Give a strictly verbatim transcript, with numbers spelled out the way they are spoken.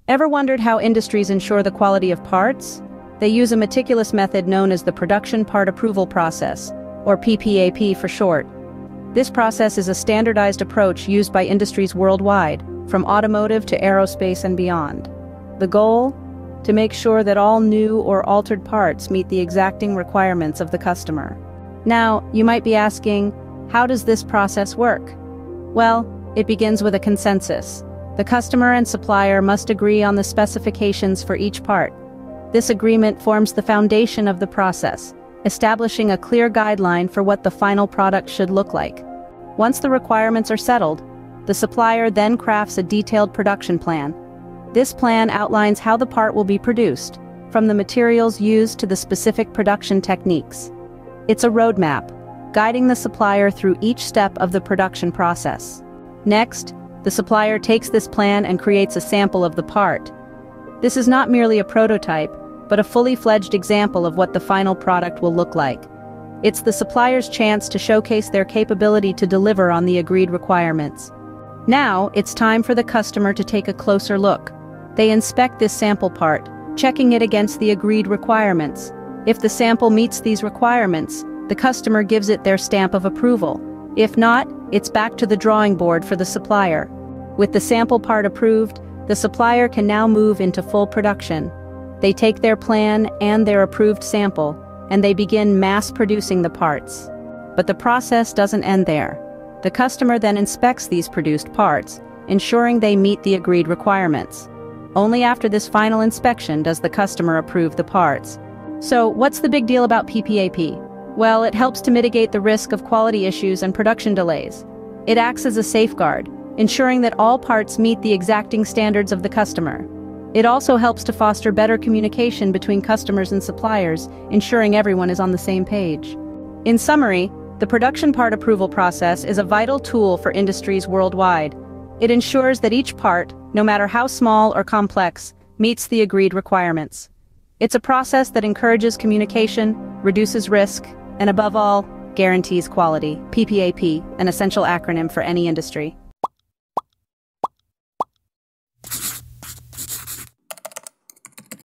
Ever wondered how industries ensure the quality of parts? They use a meticulous method known as the Production Part Approval Process, or P P A P for short. This process is a standardized approach used by industries worldwide, from automotive to aerospace and beyond. The goal? To make sure that all new or altered parts meet the exacting requirements of the customer. Now, you might be asking, how does this process work? Well, it begins with a consensus. The customer and supplier must agree on the specifications for each part. This agreement forms the foundation of the process, establishing a clear guideline for what the final product should look like. Once the requirements are settled, the supplier then crafts a detailed production plan. This plan outlines how the part will be produced, from the materials used to the specific production techniques. It's a roadmap, guiding the supplier through each step of the production process. Next, the supplier takes this plan and creates a sample of the part. This is not merely a prototype, but a fully fledged example of what the final product will look like. It's the supplier's chance to showcase their capability to deliver on the agreed requirements. Now, it's time for the customer to take a closer look. They inspect this sample part, checking it against the agreed requirements. If the sample meets these requirements, the customer gives it their stamp of approval. If not, it's back to the drawing board for the supplier. With the sample part approved, the supplier can now move into full production. They take their plan and their approved sample, and they begin mass producing the parts. But the process doesn't end there. The customer then inspects these produced parts, ensuring they meet the agreed requirements. Only after this final inspection does the customer approve the parts. So, what's the big deal about P P A P? Well, it helps to mitigate the risk of quality issues and production delays. It acts as a safeguard, ensuring that all parts meet the exacting standards of the customer. It also helps to foster better communication between customers and suppliers, ensuring everyone is on the same page. In summary, the production part approval process is a vital tool for industries worldwide. It ensures that each part, no matter how small or complex, meets the agreed requirements. It's a process that encourages communication, reduces risk, and above all, guarantees quality. P P A P, an essential acronym for any industry.